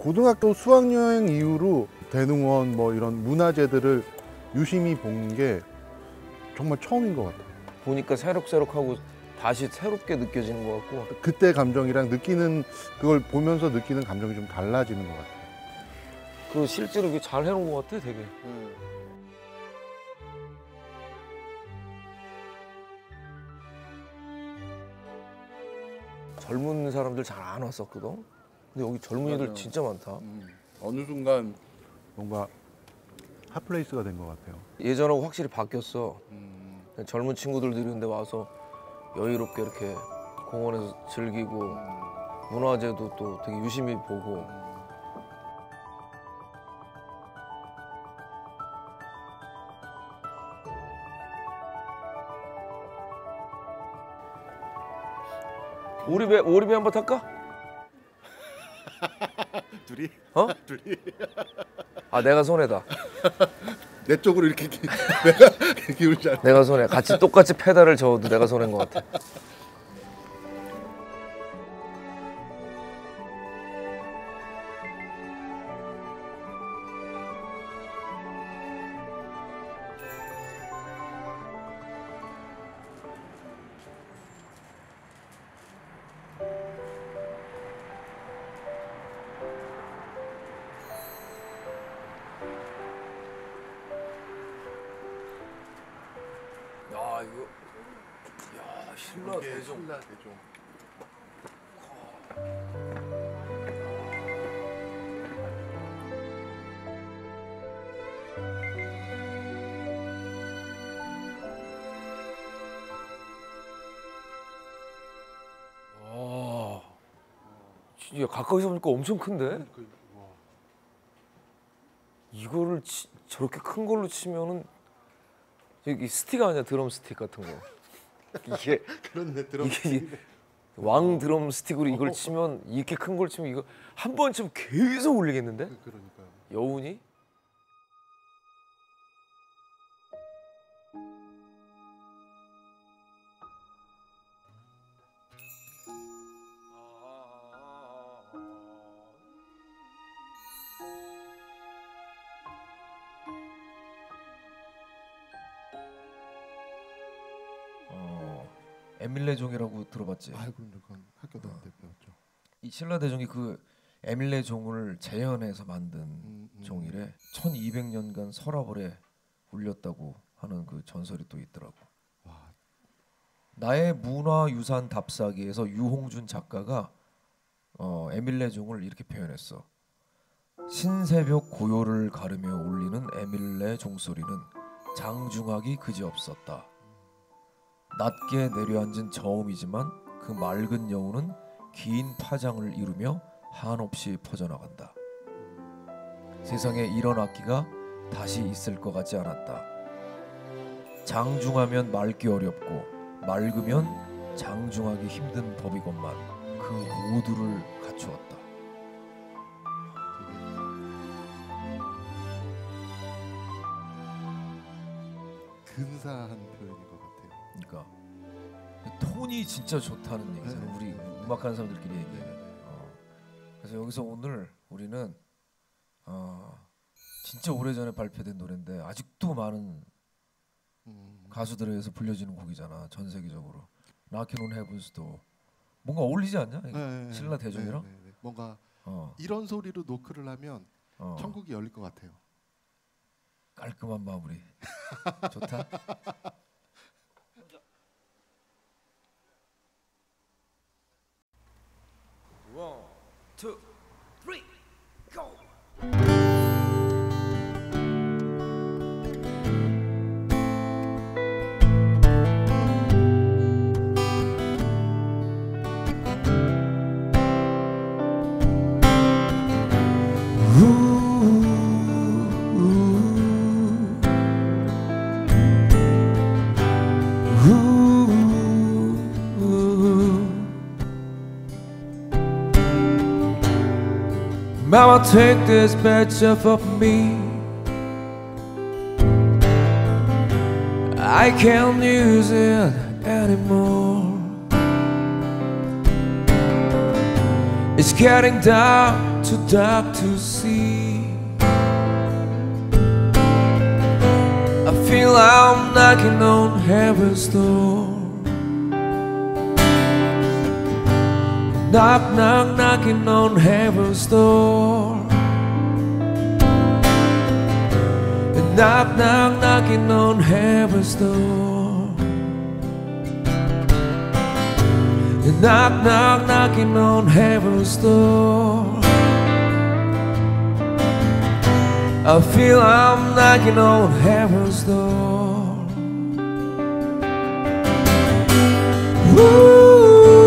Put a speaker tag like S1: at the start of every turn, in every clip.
S1: 고등학교 수학여행 이후로 대능원 뭐 이런 문화재들을 유심히 본 게 정말 처음인 것 같아요.
S2: 보니까 새록새록하고 다시 새롭게 느껴지는 것 같고
S1: 그때 감정이랑 느끼는 그걸 보면서 느끼는 감정이 좀 달라지는 것 같아요.
S2: 그 실제로 이게 잘 해놓은 것 같아 되게. 젊은 사람들 잘 안 왔었거든. 근데 여기 젊은이들
S1: 맞아요.
S2: 진짜 많다.
S1: 어느 순간 뭔가 핫플레이스가 된 것 같아요.
S2: 예전하고 확실히 바뀌었어. 젊은 친구들도 이런 데 와서 여유롭게 이렇게 공원에서 즐기고 문화재도 또 되게 유심히 보고. 오리배 한번 탈까?
S1: 둘이?
S2: 어?
S1: 둘이?
S2: 아 내가 손해다.
S1: 내 쪽으로 이렇게 내가 기울지 않아.
S2: 내가 손해. 같이 똑같이 페달을 저어도 내가 손해인 것 같아. 야 이거 야 신라 대종.
S1: 신라 대종.
S2: 와 진짜 가까이서 보니까 엄청 큰데? 이거를 저렇게 큰 걸로 치면은 이게 스틱 아니야? 드럼 스틱 같은 거. 이게
S1: 그렇네 드럼.
S2: 이게 왕 드럼 스틱으로 이걸 치면 이렇게 큰 걸 치면 이거 한 번 치면 계속 울리겠는데?
S1: 그러니까요.
S2: 여운이?
S3: 에밀레종이라고 들어봤지?
S1: 아이고 그건 학교 다닐 때 배웠죠.
S3: 이 신라대종이 그 에밀레종을 재현해서 만든 종이래. 1200년간 서라벌에 울렸다고 하는 그 전설이 또 있더라고.
S1: 와.
S3: 나의 문화유산 답사기에서 유홍준 작가가 에밀레종을 이렇게 표현했어. 신새벽 고요를 가르며 울리는 에밀레 종소리는 장중하기 그지없었다. 낮게 내려앉은 저음이지만 그 맑은 여운은 긴 파장을 이루며 한없이 퍼져나간다. 세상에 이런 악기가 다시 있을 것 같지 않았다. 장중하면 맑기 어렵고 맑으면 장중하기 힘든 법이건만 그 모두를 갖추었다.
S1: 근사한 표현인 것 같아요.
S3: 그러니까 톤이 진짜 좋다는 얘기잖아. 우리 음악하는 사람들끼리 얘기해. 그래서 여기서 오늘 우리는 진짜 오래전에 발표된 노래인데 아직도 많은 가수들에 의해서 불려지는 곡이잖아. 전 세계적으로. Knockin' on Heavens도 뭔가 어울리지 않냐? 신라 대종이랑?
S1: 네. 뭔가 이런 소리로 노크를 하면 천국이 열릴 것 같아요.
S3: 깔끔한 마무리. 좋다.
S2: 원, 투, 쓰리, 고!
S3: Mama, take this badge off of me. I can't use it anymore. It's getting dark, too dark to see. I feel I'm knocking on heaven's door. Knock, knock, knocking on heaven's door. Knock, knock, knocking on heaven's door. Knock, knock, knocking on heaven's door. I feel I'm knocking on heaven's door. Woo.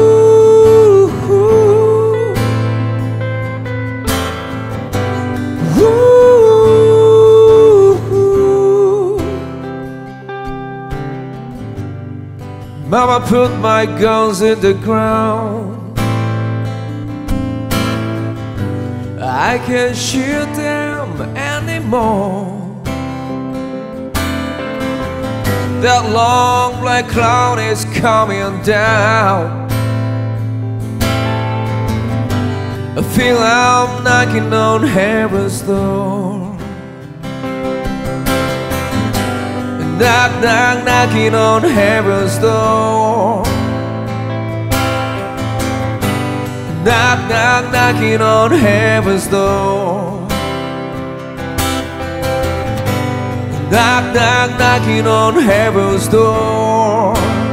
S3: Mama put my guns in the ground. I can't shoot them anymore. That long black cloud is coming down. I feel I'm knocking on heaven's door. Knock, knock, knocking on heaven's door. Knock, knock, knocking on heaven's door. Knock, knock, knocking on heaven's door.